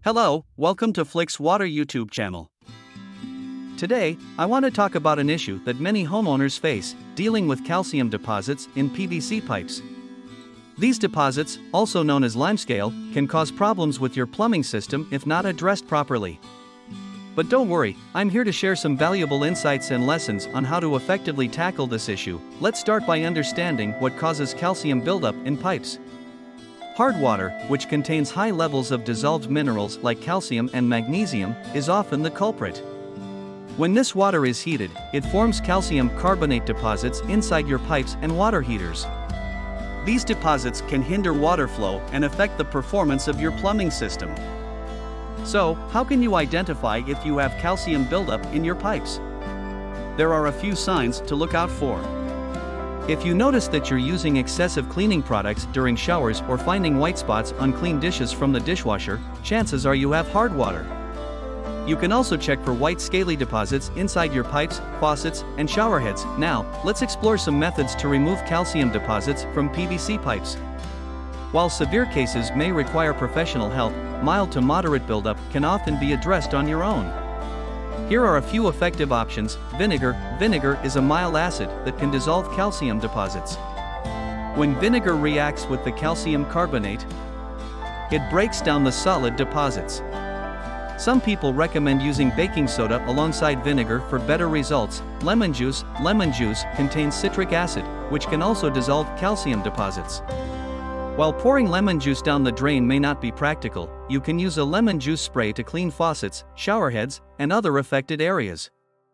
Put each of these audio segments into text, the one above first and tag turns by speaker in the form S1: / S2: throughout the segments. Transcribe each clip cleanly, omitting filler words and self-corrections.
S1: Hello, welcome to FlixWater YouTube channel. Today, I want to talk about an issue that many homeowners face, dealing with calcium deposits in PVC pipes. These deposits, also known as limescale, can cause problems with your plumbing system if not addressed properly. But don't worry, I'm here to share some valuable insights and lessons on how to effectively tackle this issue. Let's start by understanding what causes calcium buildup in pipes. Hard water, which contains high levels of dissolved minerals like calcium and magnesium, is often the culprit. When this water is heated, it forms calcium carbonate deposits inside your pipes and water heaters. These deposits can hinder water flow and affect the performance of your plumbing system. So, how can you identify if you have calcium buildup in your pipes? There are a few signs to look out for. If you notice that you're using excessive cleaning products during showers or finding white spots on clean dishes from the dishwasher, chances are you have hard water. You can also check for white scaly deposits inside your pipes, faucets, and shower heads. Now, let's explore some methods to remove calcium deposits from PVC pipes. While severe cases may require professional help, mild to moderate buildup can often be addressed on your own. Here are a few effective options. Vinegar. Vinegar is a mild acid that can dissolve calcium deposits. When vinegar reacts with the calcium carbonate, it breaks down the solid deposits. Some people recommend using baking soda alongside vinegar for better results. Lemon juice. Lemon juice contains citric acid, which can also dissolve calcium deposits. While pouring lemon juice down the drain may not be practical, you can use a lemon juice spray to clean faucets, shower heads, and other affected areas.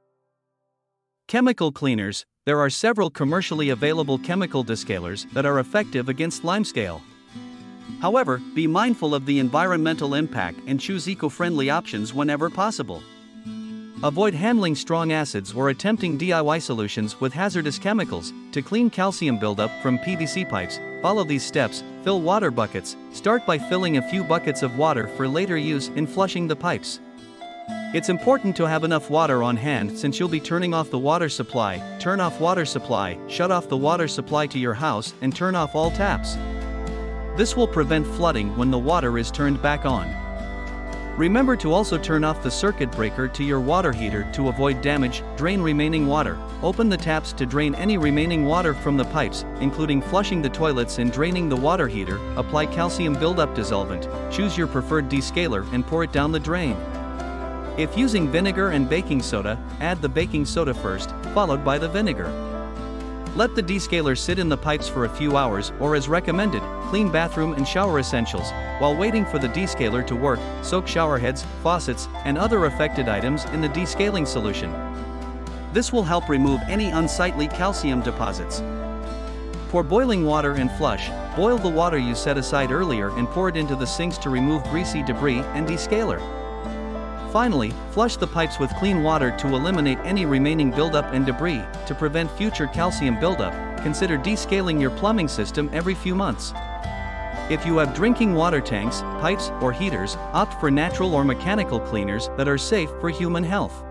S1: Chemical cleaners. There are several commercially available chemical descalers that are effective against limescale. However, be mindful of the environmental impact and choose eco-friendly options whenever possible. Avoid handling strong acids or attempting DIY solutions with hazardous chemicals. To clean calcium buildup from PVC pipes, follow these steps. Fill water buckets. Start by filling a few buckets of water for later use in flushing the pipes. It's important to have enough water on hand since you'll be turning off the water supply. Turn off water supply. Shut off the water supply to your house and turn off all taps. This will prevent flooding when the water is turned back on. Remember to also turn off the circuit breaker to your water heater to avoid damage. Drain remaining water. Open the taps to drain any remaining water from the pipes, including flushing the toilets and draining the water heater. Apply calcium buildup dissolvent. Choose your preferred descaler and pour it down the drain. If using vinegar and baking soda, add the baking soda first, followed by the vinegar. Let the descaler sit in the pipes for a few hours, or as recommended, clean bathroom and shower essentials. While waiting for the descaler to work, soak shower heads, faucets, and other affected items in the descaling solution. This will help remove any unsightly calcium deposits. Pour boiling water and flush. Boil the water you set aside earlier and pour it into the sinks to remove greasy debris and descaler. Finally, flush the pipes with clean water to eliminate any remaining buildup and debris. To prevent future calcium buildup, consider descaling your plumbing system every few months. If you have drinking water tanks, pipes, or heaters, opt for natural or mechanical cleaners that are safe for human health.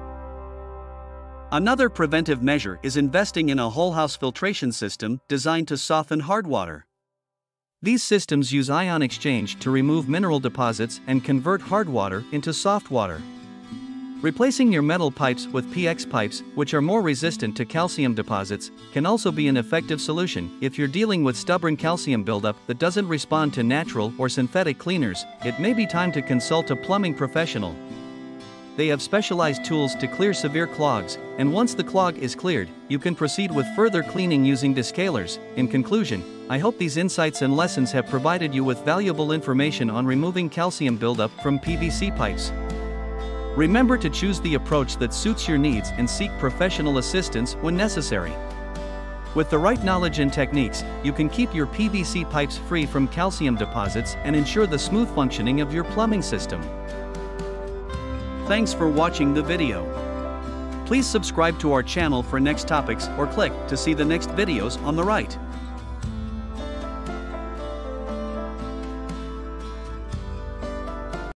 S1: Another preventive measure is investing in a whole house filtration system designed to soften hard water. These systems use ion exchange to remove mineral deposits and convert hard water into soft water. Replacing your metal pipes with PX pipes, which are more resistant to calcium deposits, can also be an effective solution. If you're dealing with stubborn calcium buildup that doesn't respond to natural or synthetic cleaners, it may be time to consult a plumbing professional. They have specialized tools to clear severe clogs, and once the clog is cleared, you can proceed with further cleaning using descalers. In conclusion, I hope these insights and lessons have provided you with valuable information on removing calcium buildup from PVC pipes. Remember to choose the approach that suits your needs and seek professional assistance when necessary. With the right knowledge and techniques, you can keep your PVC pipes free from calcium deposits and ensure the smooth functioning of your plumbing system. Thanks for watching the video. Please subscribe to our channel for next topics or click to see the next videos on the right.